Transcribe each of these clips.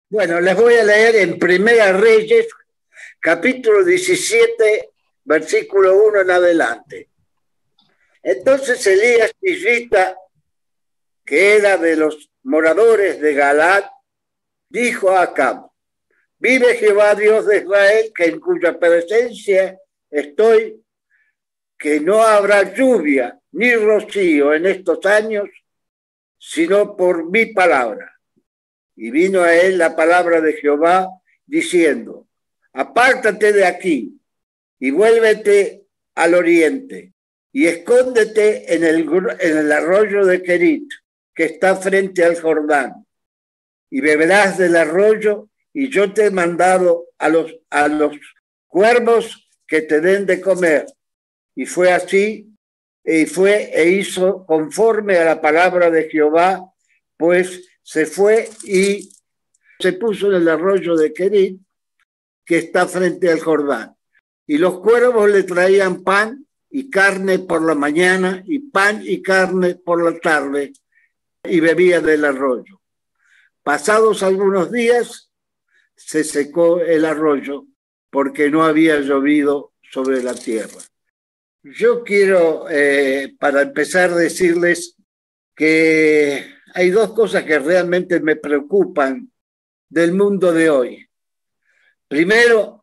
Bueno, les voy a leer en Primera Reyes, capítulo 17, versículo 1 en adelante. Entonces Elías Tisbita, que era de los moradores de Galaad, dijo a Acab: vive Jehová Dios de Israel, que en cuya presencia estoy, que no habrá lluvia ni rocío en estos años, sino por mi palabra. Y vino a él la palabra de Jehová, diciendo: apártate de aquí y vuélvete al oriente y escóndete en el arroyo de Querit, que está frente al Jordán, y beberás del arroyo, y yo te he mandado a los cuervos que te den de comer. Y fue así, e hizo conforme a la palabra de Jehová, pues se fue y se puso en el arroyo de Querit, que está frente al Jordán. Y los cuervos le traían pan y carne por la mañana, y pan y carne por la tarde, y bebía del arroyo. Pasados algunos días, se secó el arroyo, porque no había llovido sobre la tierra. Yo quiero, para empezar, decirles que hay dos cosas que realmente me preocupan del mundo de hoy. Primero,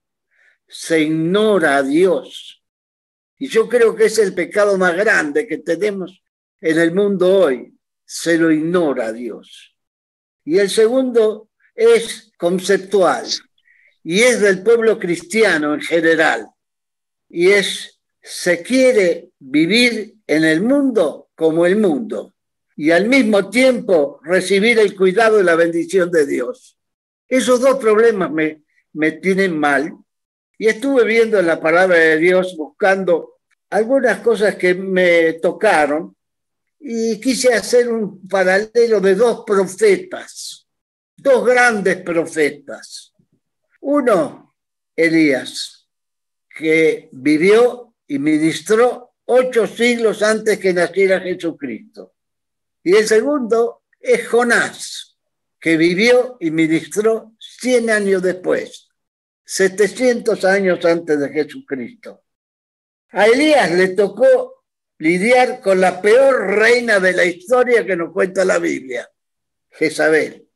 se ignora a Dios. Y yo creo que es el pecado más grande que tenemos en el mundo hoy. Se lo ignora a Dios. Y el segundo es conceptual, y es del pueblo cristiano en general. Y se quiere vivir en el mundo como el mundo, y al mismo tiempo recibir el cuidado y la bendición de Dios. Esos dos problemas me tienen mal, y estuve viendo en la palabra de Dios, buscando algunas cosas que me tocaron, y quise hacer un paralelo de dos profetas, dos grandes profetas. Uno, Elías, que vivió y ministró 8 siglos antes que naciera Jesucristo. Y el segundo es Jonás, que vivió y ministró 100 años después, 700 años antes de Jesucristo. A Elías le tocó lidiar con la peor reina de la historia que nos cuenta la Biblia, Jezabel.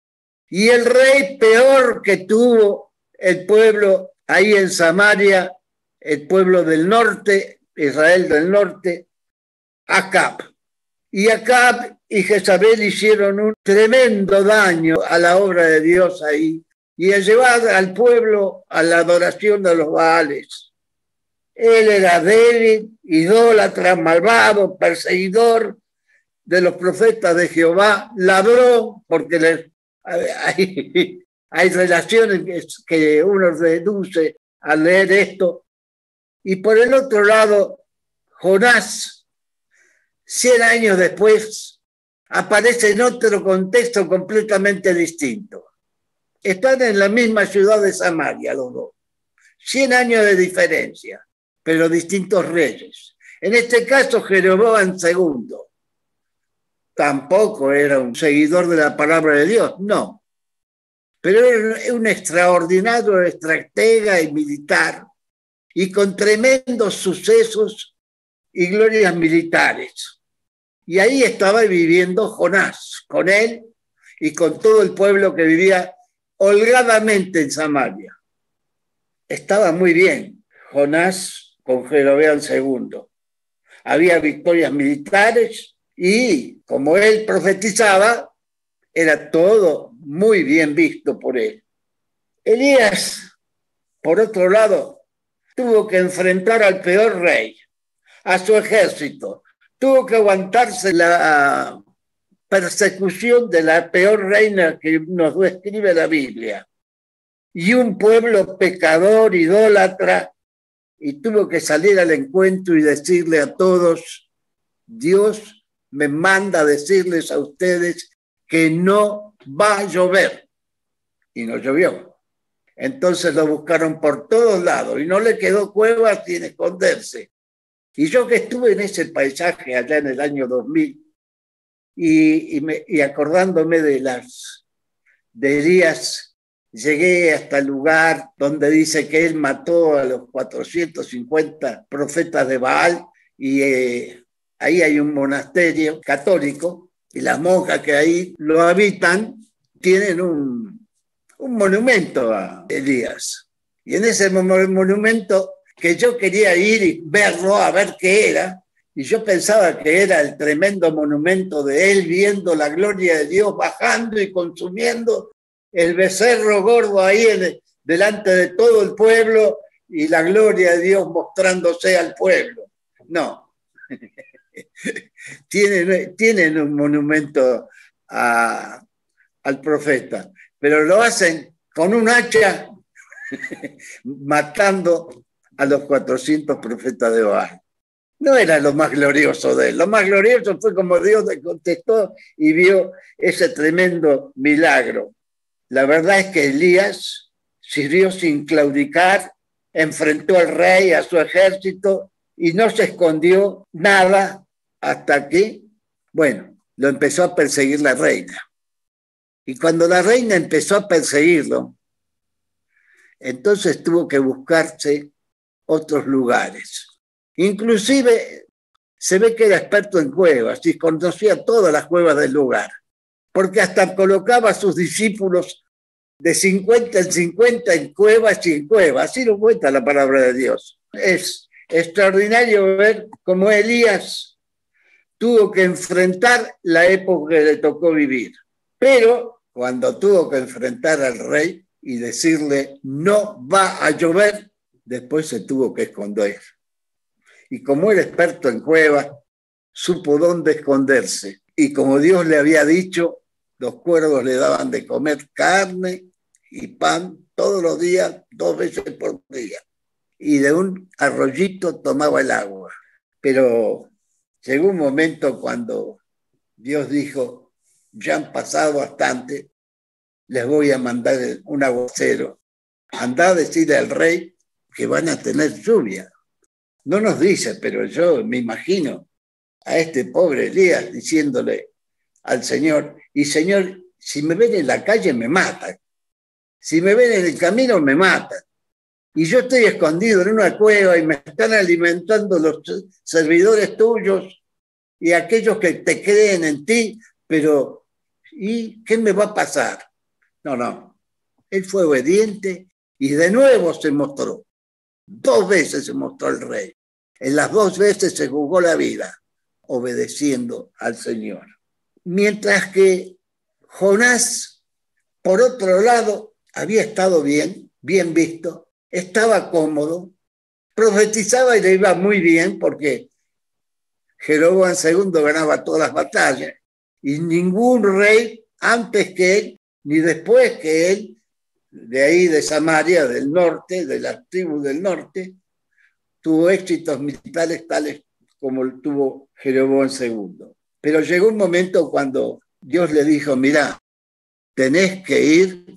Y el rey peor que tuvo el pueblo ahí en Samaria, el pueblo del norte, Israel del norte, Acab. Y Acab y Jezabel hicieron un tremendo daño a la obra de Dios ahí, y a llevar al pueblo a la adoración de los Baales. Él era débil, idólatra, malvado, perseguidor de los profetas de Jehová, ladrón, porque hay relaciones que uno deduce al leer esto. Y por el otro lado, Jonás, 100 años después, aparece en otro contexto completamente distinto. Están en la misma ciudad de Samaria los dos. 100 años de diferencia, pero distintos reyes. En este caso, Jeroboam II tampoco era un seguidor de la palabra de Dios, no. Pero era un extraordinario estratega y militar, y con tremendos sucesos y glorias militares. Y ahí estaba viviendo Jonás, con él y con todo el pueblo que vivía holgadamente en Samaria. Estaba muy bien Jonás con Jeroboam II. Había victorias militares y, como él profetizaba, era todo muy bien visto por él. Elías, por otro lado, tuvo que enfrentar al peor rey, a su ejército. Tuvo que aguantarse la persecución de la peor reina que nos describe la Biblia. Y un pueblo pecador, idólatra, y tuvo que salir al encuentro y decirle a todos: Dios me manda a decirles a ustedes que no va a llover. Y no llovió. Entonces lo buscaron por todos lados y no le quedó cueva sin esconderse. Y yo que estuve en ese paisaje allá en el año 2000 y acordándome de las de Elías, llegué hasta el lugar donde dice que él mató a los 450 profetas de Baal y ahí hay un monasterio católico y las monjas que ahí lo habitan tienen un monumento a Elías. Y en ese monumento que yo quería ir y verlo, a ver qué era, y yo pensaba que era el tremendo monumento de él viendo la gloria de Dios bajando y consumiendo el becerro gordo ahí delante de todo el pueblo y la gloria de Dios mostrándose al pueblo. No. Tienen un monumento al profeta, pero lo hacen con un hacha matando a los 400 profetas de Baal. No era lo más glorioso de él. Lo más glorioso fue como Dios le contestó y vio ese tremendo milagro. La verdad es que Elías sirvió sin claudicar, enfrentó al rey, a su ejército y no se escondió nada hasta que, bueno, lo empezó a perseguir la reina. Y cuando la reina empezó a perseguirlo, entonces tuvo que buscarse otros lugares. Inclusive se ve que era experto en cuevas y conocía todas las cuevas del lugar, porque hasta colocaba a sus discípulos de 50 en 50 en cuevas y en cuevas. Así lo cuenta la palabra de Dios. Es extraordinario ver cómo Elías tuvo que enfrentar la época que le tocó vivir. Pero cuando tuvo que enfrentar al rey y decirle no va a llover, después se tuvo que esconder. Y como era experto en cuevas, supo dónde esconderse. Y como Dios le había dicho, los cuervos le daban de comer carne y pan todos los días, 2 veces por día. Y de un arroyito tomaba el agua. Pero llegó un momento cuando Dios dijo, ya han pasado bastante, les voy a mandar un aguacero. Andá a decirle al rey que van a tener lluvia. No nos dice, pero yo me imagino a este pobre Elías diciéndole al Señor, y Señor, si me ven en la calle me matan, si me ven en el camino me matan, y yo estoy escondido en una cueva y me están alimentando los servidores tuyos y aquellos que te creen en ti, pero ¿y qué me va a pasar? No, él fue obediente y de nuevo se mostró. 2 veces se mostró el rey. En las 2 veces se jugó la vida obedeciendo al Señor. Mientras que Jonás, por otro lado, había estado bien visto, estaba cómodo, profetizaba y le iba muy bien porque Jeroboam II ganaba todas las batallas y ningún rey antes que él ni después que él, de ahí de Samaria, del norte, de las tribus del norte, tuvo éxitos militares tales como tuvo Jeroboam II. Pero llegó un momento cuando Dios le dijo, mirá, tenés que ir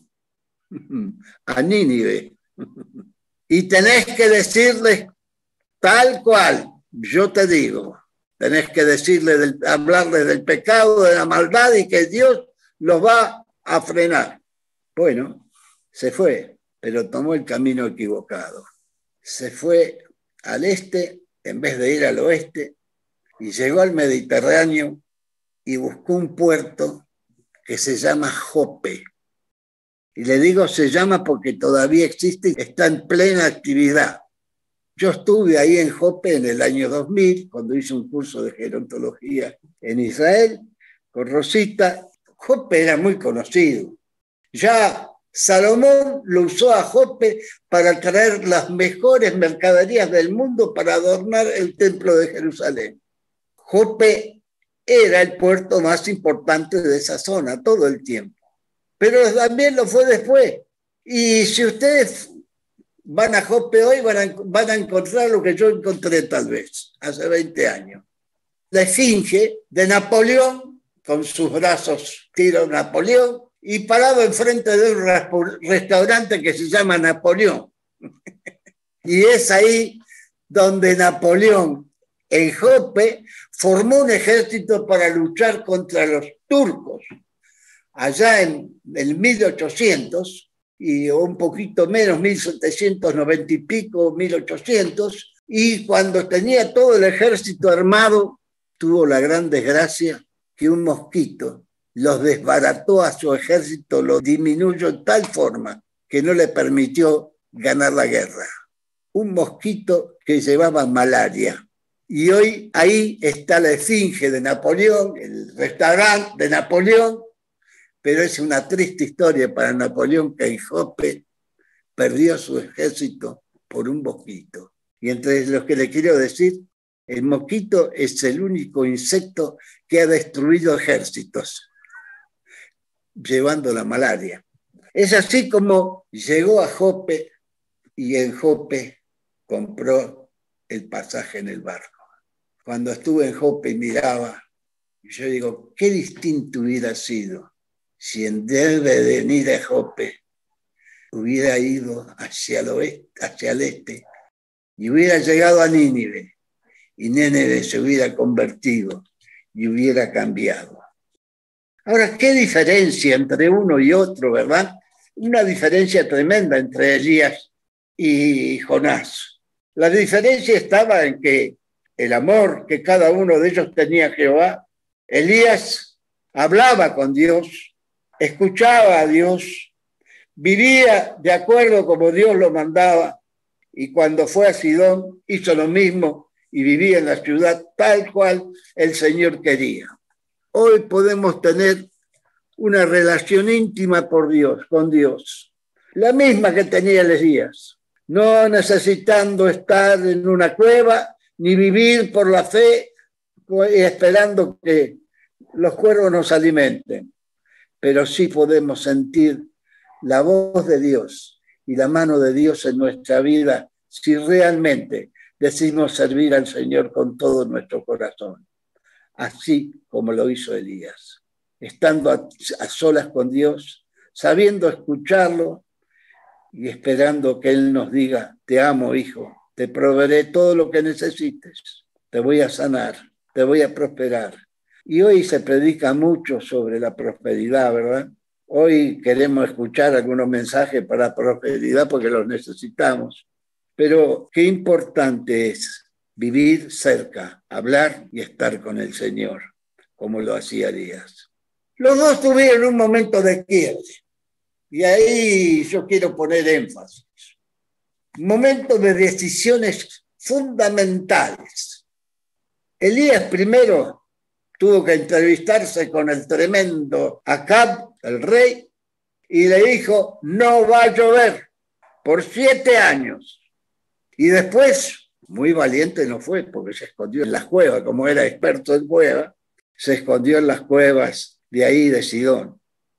a Nínive y tenés que decirles tal cual, yo te digo, tenés que hablarles del pecado, de la maldad y que Dios los va a frenar. Bueno, se fue, pero tomó el camino equivocado. Se fue al este en vez de ir al oeste y llegó al Mediterráneo y buscó un puerto que se llama Jope. Y le digo se llama porque todavía existe y está en plena actividad. Yo estuve ahí en Jope en el año 2000, cuando hice un curso de gerontología en Israel, con Rosita. Jope era muy conocido. Ya Salomón lo usó a Jope para traer las mejores mercaderías del mundo para adornar el templo de Jerusalén. Jope era el puerto más importante de esa zona todo el tiempo, pero también lo fue después. Y si ustedes van a Jope hoy, van a encontrar lo que yo encontré tal vez hace 20 años. La esfinge de Napoleón, con sus brazos tiro Napoleón, y parado enfrente de un restaurante que se llama Napoleón. Y es ahí donde Napoleón, en Jope, formó un ejército para luchar contra los turcos. allá en el 1800, y un poquito menos, 1790 y pico, 1800, y cuando tenía todo el ejército armado, tuvo la gran desgracia que un mosquito los desbarató a su ejército, lo disminuyó de tal forma que no le permitió ganar la guerra. Un mosquito que llevaba malaria. Y hoy ahí está la esfinge de Napoleón, el restaurante de Napoleón, pero es una triste historia para Napoleón que en Joppe perdió su ejército por un mosquito. Y entre los que le quiero decir, el mosquito es el único insecto que ha destruido ejércitos, llevando la malaria. Es así como llegó a Joppe y en Joppe compró el pasaje en el barco. Cuando estuve en Joppe y miraba, yo digo, qué distinto hubiera sido si en vez de venir a Joppe hubiera ido hacia el oeste, hacia el este, y hubiera llegado a Nínive, y Nínive se hubiera convertido y hubiera cambiado. Ahora, ¿qué diferencia entre uno y otro, verdad? Una diferencia tremenda entre Elías y Jonás. La diferencia estaba en que el amor que cada uno de ellos tenía a Jehová, Elías hablaba con Dios, escuchaba a Dios, vivía de acuerdo como Dios lo mandaba, y cuando fue a Sidón hizo lo mismo y vivía en la ciudad tal cual el Señor quería. Hoy podemos tener una relación íntima con Dios, la misma que tenía Elías, no necesitando estar en una cueva ni vivir por la fe esperando que los cuervos nos alimenten, pero sí podemos sentir la voz de Dios y la mano de Dios en nuestra vida si realmente decimos servir al Señor con todo nuestro corazón, así como lo hizo Elías, estando a solas con Dios, sabiendo escucharlo y esperando que Él nos diga, te amo, hijo, te proveeré todo lo que necesites, te voy a sanar, te voy a prosperar. Y hoy se predica mucho sobre la prosperidad, ¿verdad? Hoy queremos escuchar algunos mensajes para la prosperidad porque los necesitamos. Pero qué importante es vivir cerca, hablar y estar con el Señor, como lo hacía Elías. Los dos tuvieron un momento de quiebre. Y ahí yo quiero poner énfasis. Un momento de decisiones fundamentales. Elías primero tuvo que entrevistarse con el tremendo Acab, el rey, y le dijo, no va a llover por 7 años. Y después, muy valiente no fue, porque se escondió en las cuevas, como era experto en cuevas, se escondió en las cuevas de ahí, de Sidón.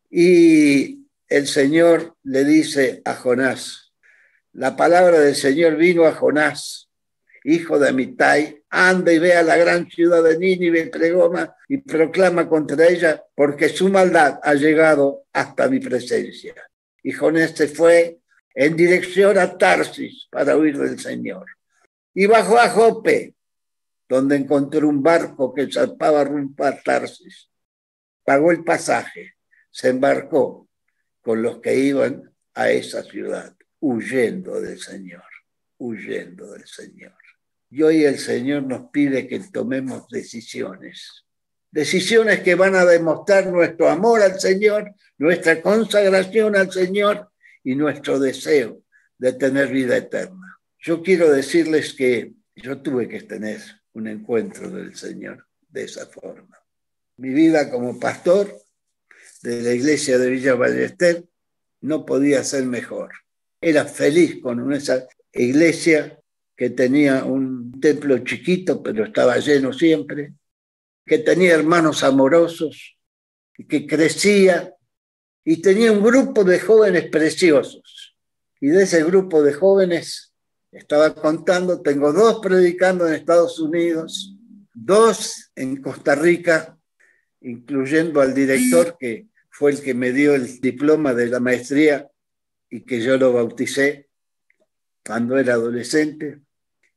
Y el Señor le dice a Jonás, la palabra del Señor vino a Jonás, hijo de Amitai, anda y ve a la gran ciudad de Nínive, pregona y proclama contra ella, porque su maldad ha llegado hasta mi presencia. Y Jonás se fue en dirección a Tarsis para huir del Señor. Y bajó a Jope, donde encontró un barco que zarpaba rumbo a Tarsis. Pagó el pasaje, se embarcó con los que iban a esa ciudad, huyendo del Señor, huyendo del Señor. Y hoy el Señor nos pide que tomemos decisiones que van a demostrar nuestro amor al Señor, nuestra consagración al Señor y nuestro deseo de tener vida eterna. Yo quiero decirles que yo tuve que tener un encuentro del Señor de esa forma. Mi vida como pastor de la iglesia de Villa Ballester no podía ser mejor. Era feliz con esa iglesia que tenía un templo chiquito, pero estaba lleno siempre, que tenía hermanos amorosos, que crecía y tenía un grupo de jóvenes preciosos. Y de ese grupo de jóvenes, estaba contando, tengo 2 predicando en Estados Unidos, 2 en Costa Rica, incluyendo al director que fue el que me dio el diploma de la maestría y que yo lo bauticé cuando era adolescente,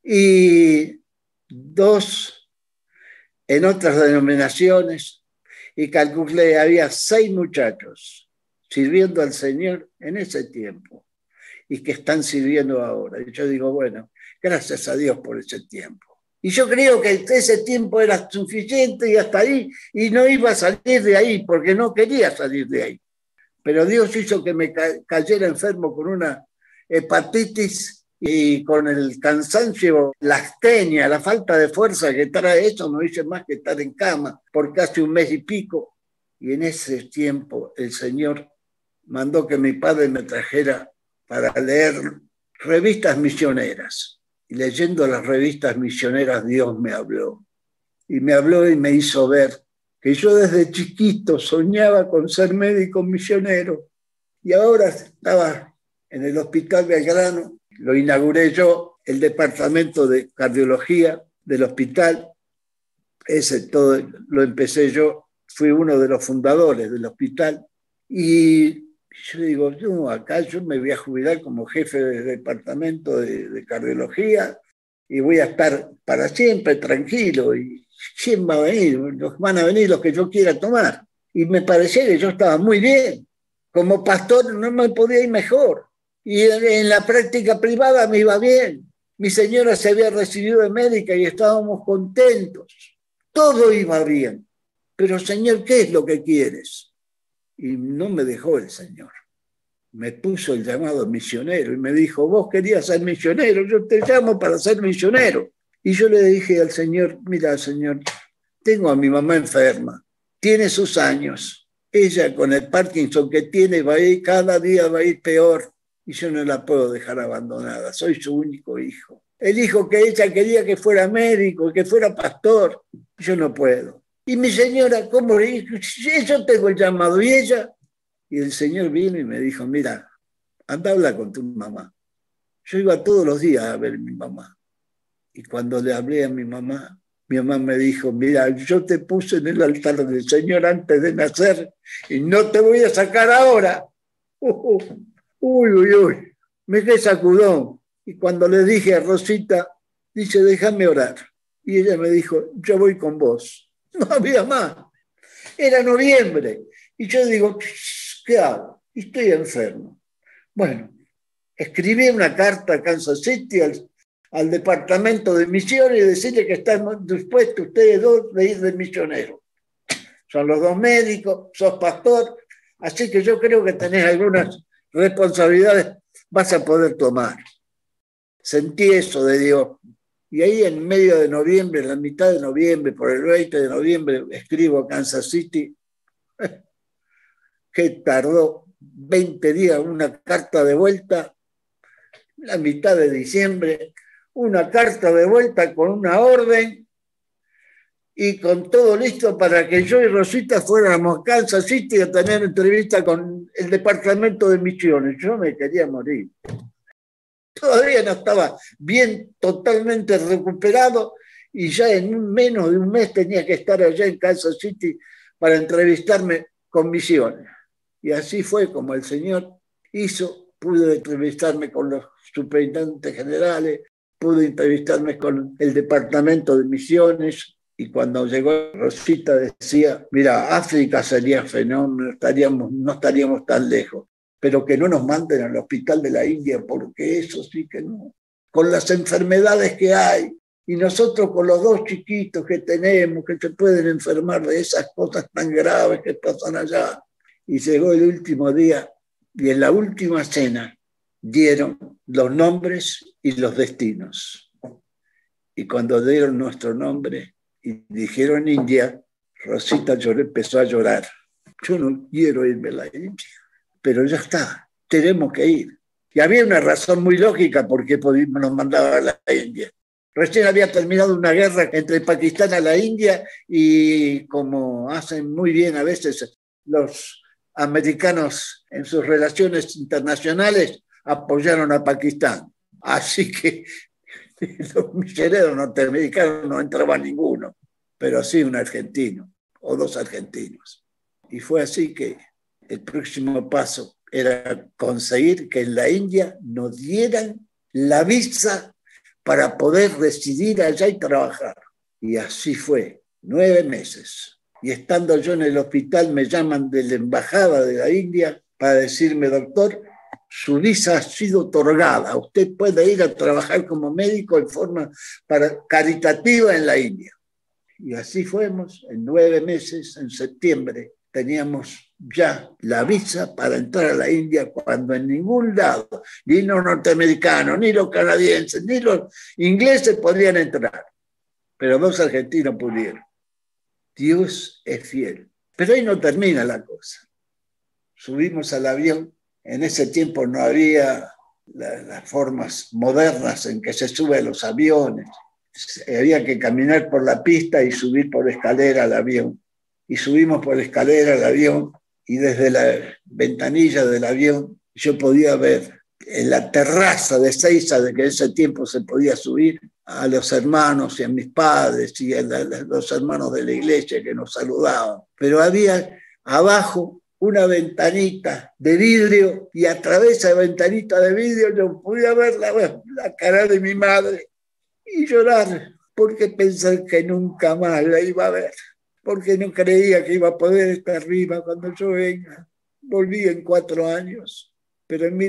y 2 en otras denominaciones, y calculé, había 6 muchachos sirviendo al Señor en ese tiempo y que están sirviendo ahora. Y yo digo, bueno, gracias a Dios por ese tiempo. Y yo creo que ese tiempo era suficiente y hasta ahí, y no iba a salir de ahí porque no quería salir de ahí. Pero Dios hizo que me cayera enfermo con una hepatitis y con el cansancio, la astenia, la falta de fuerza que trae eso, no hice más que estar en cama por casi un mes y pico. Y en ese tiempo el Señor mandó que mi padre me trajera para leer revistas misioneras. Y leyendo las revistas misioneras, Dios me habló. Y me habló y me hizo ver que yo desde chiquito soñaba con ser médico misionero. Y ahora estaba en el Hospital Belgrano, lo inauguré yo, el departamento de cardiología del hospital. Ese todo lo empecé yo, fui uno de los fundadores del hospital. Y yo digo, yo acá yo me voy a jubilar como jefe de departamento de cardiología y voy a estar para siempre tranquilo. ¿Y quién va a venir? Van a venir los que yo quiera tomar. Y me parecía que yo estaba muy bien. Como pastor no me podía ir mejor. Y en la práctica privada me iba bien. Mi señora se había recibido de médica y estábamos contentos. Todo iba bien. Pero, Señor, ¿qué es lo que quieres? Y no me dejó el Señor. Me puso el llamado misionero y me dijo, vos querías ser misionero, yo te llamo para ser misionero. Y yo le dije al Señor, mira, Señor, tengo a mi mamá enferma, tiene sus años, ella con el Parkinson que tiene va a ir, cada día va a ir peor y yo no la puedo dejar abandonada, soy su único hijo. El hijo que ella quería que fuera médico, que fuera pastor, yo no puedo. Y mi señora, ¿cómo le dijo? Yo tengo el llamado. ¿Y ella? Y el Señor vino y me dijo, mira, anda a hablar con tu mamá. Yo iba todos los días a ver a mi mamá. Y cuando le hablé a mi mamá me dijo, mira, yo te puse en el altar del Señor antes de nacer y no te voy a sacar ahora. Uy. Me quedé sacudón. Y cuando le dije a Rosita, dice, déjame orar. Y ella me dijo, yo voy con vos. No había más. Era noviembre. Y yo digo, ¿qué hago? Y estoy enfermo. Bueno, escribí una carta a Kansas City al departamento de misiones y decirle que están dispuestos ustedes dos de ir de misionero. Son los dos médicos, sos pastor, así que yo creo que tenés algunas responsabilidades, vas a poder tomar. Sentí eso de Dios. Y ahí en medio de noviembre, en la mitad de noviembre, por el 20 de noviembre, escribo a Kansas City, que tardó 20 días una carta de vuelta, la mitad de diciembre, una carta de vuelta con una orden y con todo listo para que yo y Rosita fuéramos a Kansas City a tener entrevista con el departamento de misiones. Yo me quería morir. Todavía no estaba bien, totalmente recuperado y ya en menos de un mes tenía que estar allá en Kansas City para entrevistarme con misiones. Y así fue como el Señor hizo. Pude entrevistarme con los superintendentes generales, pude entrevistarme con el departamento de misiones y cuando llegó Rosita decía, mira, África sería fenómeno, no estaríamos tan lejos, pero que no nos manden al hospital de la India porque eso sí que no. Con las enfermedades que hay y nosotros con los dos chiquitos que tenemos que se pueden enfermar de esas cosas tan graves que pasan allá. Y llegó el último día y en la última cena dieron los nombres y los destinos. Y cuando dieron nuestro nombre y dijeron India, Rosita empezó a llorar. Yo no quiero irme a la India, pero ya está, tenemos que ir. Y había una razón muy lógica por qué nos mandaba a la India. Recién había terminado una guerra entre Pakistán y la India y como hacen muy bien a veces los americanos en sus relaciones internacionales, apoyaron a Pakistán. Así que los misioneros norteamericanos no entraba ninguno, pero sí un argentino o dos argentinos. Y fue así que el próximo paso era conseguir que en la India nos dieran la visa para poder residir allá y trabajar. Y así fue, 9 meses. Y estando yo en el hospital me llaman de la embajada de la India para decirme, doctor, su visa ha sido otorgada, usted puede ir a trabajar como médico en forma caritativa en la India. Y así fuimos, en 9 meses, en septiembre, teníamos ya la visa para entrar a la India, cuando en ningún lado, ni los norteamericanos, ni los canadienses, ni los ingleses podían entrar. Pero 2 argentinos pudieron. Dios es fiel. Pero ahí no termina la cosa. Subimos al avión. En ese tiempo no había las formas modernas en que se suben los aviones. Había que caminar por la pista y subir por escalera al avión. Y subimos por escalera al avión y desde la ventanilla del avión yo podía ver en la terraza de Seiza, de que en ese tiempo se podía subir, a los hermanos y a mis padres y a los hermanos de la iglesia que nos saludaban. Pero había abajo una ventanita de vidrio y a través de esa ventanita de vidrio yo podía ver la cara de mi madre y llorar, porque pensar que nunca más la iba a ver, porque no creía que iba a poder estar viva cuando yo venga. Volví en 4 años, pero en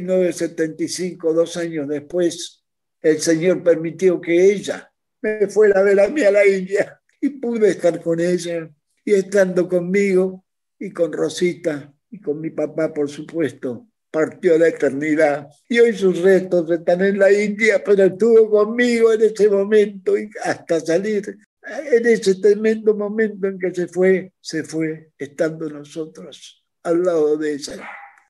1975, 2 años después, el Señor permitió que ella me fuera a ver a mí a la India y pude estar con ella y estando conmigo y con Rosita y con mi papá, por supuesto, partió a la eternidad y hoy sus restos están en la India, pero estuvo conmigo en ese momento y hasta salir. En ese tremendo momento en que se fue estando nosotros al lado de ella.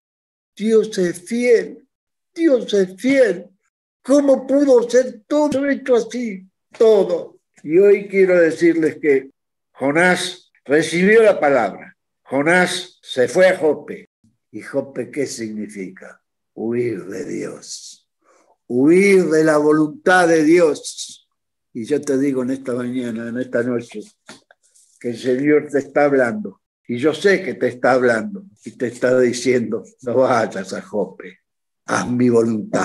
Dios es fiel, Dios es fiel. ¿Cómo pudo ser todo hecho así? Todo. Y hoy quiero decirles que Jonás recibió la palabra. Jonás se fue a Jope. ¿Y Jope qué significa? Huir de Dios. Huir de la voluntad de Dios. Y yo te digo en esta mañana, en esta noche, que el Señor te está hablando. Y yo sé que te está hablando y te está diciendo, no vayas a Jope, haz mi voluntad.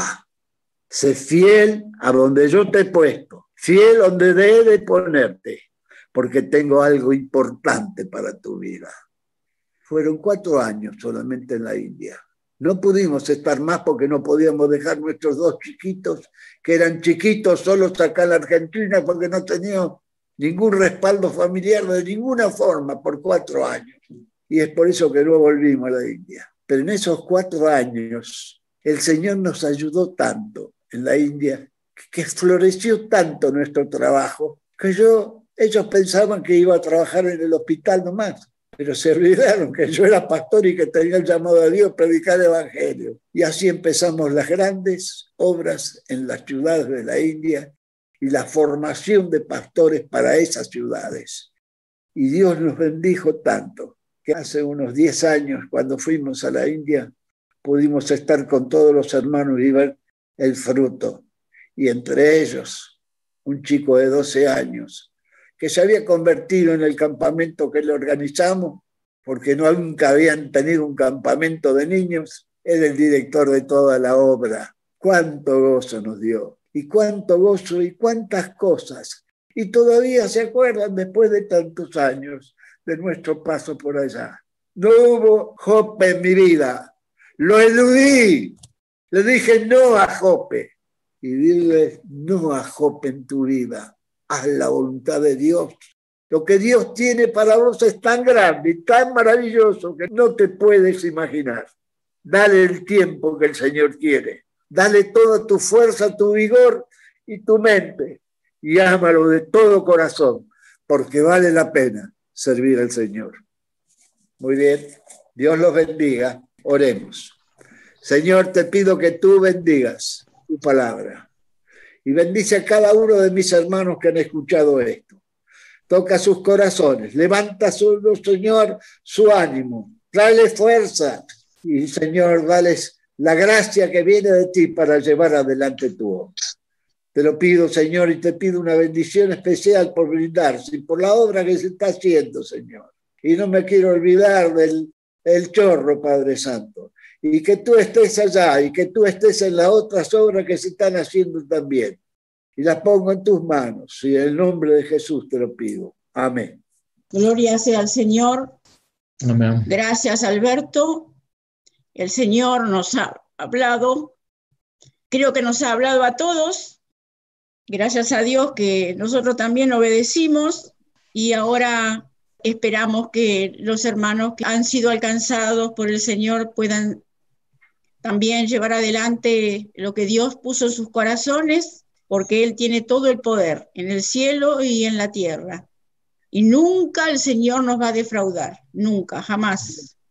Sé fiel a donde yo te he puesto, fiel donde he de ponerte, porque tengo algo importante para tu vida. Fueron 4 años solamente en la India. No pudimos estar más porque no podíamos dejar nuestros 2 chiquitos, que eran chiquitos solos acá en la Argentina, porque no teníamos ningún respaldo familiar de ninguna forma por 4 años. Y es por eso que no volvimos a la India. Pero en esos 4 años, el Señor nos ayudó tanto en la India, que floreció tanto nuestro trabajo, que ellos pensaban que iba a trabajar en el hospital nomás. Pero se olvidaron que yo era pastor y que tenía el llamado de Dios a predicar el evangelio. Y así empezamos las grandes obras en las ciudades de la India y la formación de pastores para esas ciudades. Y Dios nos bendijo tanto que hace unos 10 años, cuando fuimos a la India, pudimos estar con todos los hermanos y ver el fruto. Y entre ellos, un chico de 12 años, que se había convertido en el campamento que le organizamos, porque nunca habían tenido un campamento de niños, era el director de toda la obra. Cuánto gozo nos dio, y cuánto gozo y cuántas cosas. Y todavía se acuerdan, después de tantos años, de nuestro paso por allá. No hubo Jope en mi vida, lo eludí, le dije no a Jope. Y dile no a Jope en tu vida. Haz la voluntad de Dios. Lo que Dios tiene para vos es tan grande y tan maravilloso que no te puedes imaginar. Dale el tiempo que el Señor quiere. Dale toda tu fuerza, tu vigor y tu mente. Y ámalo de todo corazón, porque vale la pena servir al Señor. Muy bien. Dios los bendiga. Oremos. Señor, te pido que tú bendigas tu palabra. Y bendice a cada uno de mis hermanos que han escuchado esto. Toca sus corazones, levanta, Señor, su ánimo, dale fuerza y, Señor, dales la gracia que viene de ti para llevar adelante tu obra. Te lo pido, Señor, y te pido una bendición especial por brindarse y por la obra que se está haciendo, Señor. Y no me quiero olvidar del chorro, Padre Santo. Y que tú estés allá y que tú estés en las otras obras que se están haciendo también. Y las pongo en tus manos. Y en el nombre de Jesús te lo pido. Amén. Gloria sea al Señor. Amén. Gracias, Alberto. El Señor nos ha hablado. Creo que nos ha hablado a todos. Gracias a Dios que nosotros también obedecimos y ahora esperamos que los hermanos que han sido alcanzados por el Señor puedan también llevar adelante lo que Dios puso en sus corazones, porque Él tiene todo el poder en el cielo y en la tierra. Y nunca el Señor nos va a defraudar, nunca, jamás.